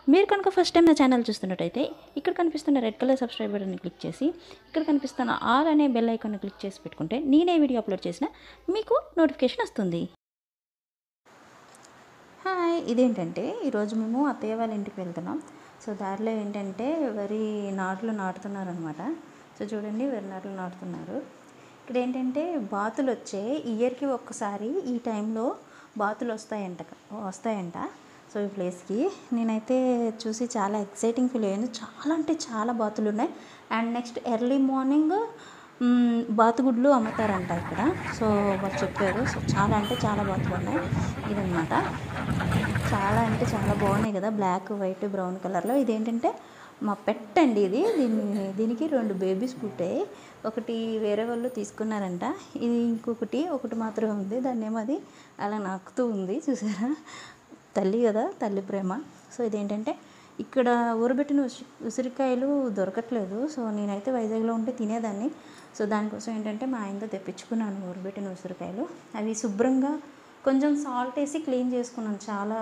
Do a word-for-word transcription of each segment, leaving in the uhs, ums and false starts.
మీరు కనుక first time నా ఛానల్ చూస్తున్నట్టయితే ఇక్కడ కనిపిస్తున్న రెడ్ కలర్ సబ్స్క్రైబ్ బటన్ని క్లిక్ చేసి ఇక్కడ కనిపిస్తున్న ఆల్ అనే బెల్ ఐకాన్ని క్లిక్ చేసి పెట్టుకుంటే నేనే వీడియో అప్లోడ్ చేసినా మీకు నోటిఫికేషన్ వస్తుంది. హాయ్, ఇదేంటంటే ఈరోజు మేము అత్తయ్య వాళ్ళ ఇంటికి వెళ్తున్నాం. సో దారిలో ఏంటంటే వరి నాట్లు నాటుతున్నారనమాట. సో చూడండి, వరి నాట్లు నాటుతున్నారు. ఇక్కడ ఏంటంటే బాతులు వచ్చే ఇయర్కి ఒక్కసారి ఈ టైంలో బాతులు వస్తాయంట వస్తాయంట సో ఈ ప్లేస్కి నేనైతే చూసి చాలా ఎక్సైటింగ్ ఫీల్ అయ్యాను. చాలా అంటే చాలా బాతులు ఉన్నాయి. అండ్ నెక్స్ట్ ఎర్లీ మార్నింగ్ బాతుగుడ్లు అమ్ముతారంట ఇక్కడ. సో వాళ్ళు చెప్పారు. సో చాలా అంటే చాలా బాతులు ఉన్నాయి. ఇదన్నమాట. చాలా అంటే చాలా బాగున్నాయి కదా, బ్లాక్ వైట్ బ్రౌన్ కలర్లో. ఇదేంటంటే మా పెట్ అండి. ఇది దీన్ని దీనికి రెండు బేబీస్ పుట్టాయి. ఒకటి వేరే వాళ్ళు తీసుకున్నారంట. ఇది ఇంకొకటి ఒకటి మాత్రమే ఉంది. దాన్ని ఏమో అది అలా నాకుతూ ఉంది, చూసారా? తల్లి కదా, తల్లి ప్రేమ. సో ఇదేంటంటే ఇక్కడ ఊరబెట్టిన ఉసి ఉసిరికాయలు దొరకట్లేదు. సో నేనైతే వైజాగ్లో ఉంటే తినేదాన్ని. సో దానికోసం ఏంటంటే మా ఆయనతో తెప్పించుకున్నాను ఊరబెట్టిన ఉసిరికాయలు. అవి శుభ్రంగా కొంచెం సాల్ట్ వేసి క్లీన్ చేసుకున్నాను. చాలా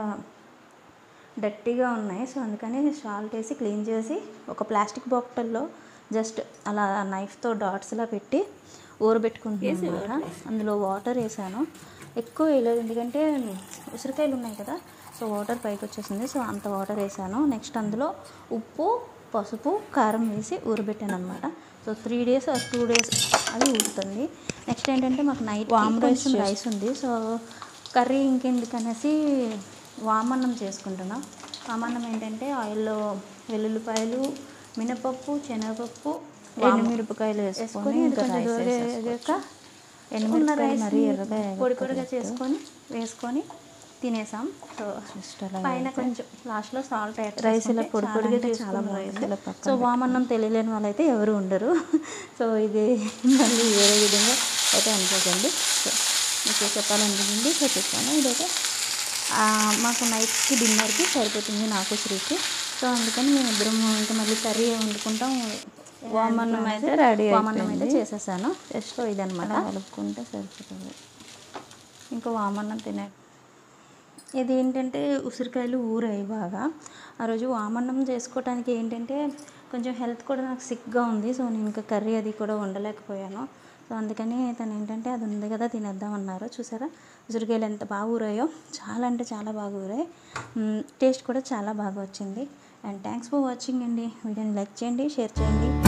డర్టీగా ఉన్నాయి. సో అందుకని సాల్ట్ వేసి క్లీన్ చేసి ఒక ప్లాస్టిక్ బాటిల్లో జస్ట్ అలా నైఫ్తో డాట్స్లా పెట్టి ఊరబెట్టుకుంటున్నాను అనమాట. అందులో వాటర్ వేసాను. ఎక్కువ వేయలేదు, ఎందుకంటే ఉసిరికాయలు ఉన్నాయి కదా. సో వాటర్ పైకి వచ్చేసింది. సో అంత వాటర్ వేసాను. నెక్స్ట్ అందులో ఉప్పు, పసుపు, కారం వేసి ఊరబెట్టాను అనమాట. So three days two days అది ఊరుతుంది. నెక్స్ట్ ఏంటంటే మాకు నైట్ వామ్ రైస్ రైస్ ఉంది. సో కర్రీ ఇంకెందుకనేసి వామన్నం చేసుకుంటున్నాం. వామన్నం ఏంటంటే ఆయిల్లో వెల్లుల్లిపాయలు, మినపప్పు, శనగపప్పు, ఎండుమిరపకాయలు వేసుకొని ఎండుమిరపకాయలు మరీ ఎర్రగా పొడి పొడిగా చేసుకొని వేసుకొని తినేసాం. సో పైన కొంచెం లాస్ట్లో సాల్ట్ యాడ్ రైస్ ఇలా పొడి పొడిగా చాలా బాగుంది. సో వామన్నం తెలియలేని వాళ్ళైతే ఎవరు ఉండరు. సో ఇది మళ్ళీ వేరే విధంగా అయితే అనుకోకండి. సో మీకు చెప్పాలనుకుంటుంది. సో చెప్పాను. ఇదైతే మాకు నైట్కి డిన్నర్కి సరిపోతుంది, నాకు శ్రీకి. సో అందుకని మేము ఇద్దరం ఇంకా మళ్ళీ కర్రీ వండుకుంటాం. వామన్నం అయితే రెడీ వామన్నం అయితే చేసేసాను. జస్ట్ ఇదనమాట, కలుపుకుంటే సరిపోతుంది. ఇంకా వామన్నం తినే ఇది ఏంటంటే ఉసిరికాయలు ఊరాయి బాగా. ఆ రోజు వామన్నం చేసుకోవడానికి ఏంటంటే కొంచెం హెల్త్ కూడా నాకు సిక్గా ఉంది. సో నేను ఇంకా కర్రీ అది కూడా వండలేకపోయాను. సో అందుకని తను ఏంటంటే అది ఉంది కదా తినేద్దామన్నారు. చూసారా ఉసిరికాయలు ఎంత బాగా ఊరాయో, చాలా అంటే చాలా బాగా ఊరాయి. టేస్ట్ కూడా చాలా బాగా వచ్చింది. అండ్ థ్యాంక్స్ ఫర్ వాచింగ్ అండి. వీడియోని లైక్ చేయండి, షేర్ చేయండి.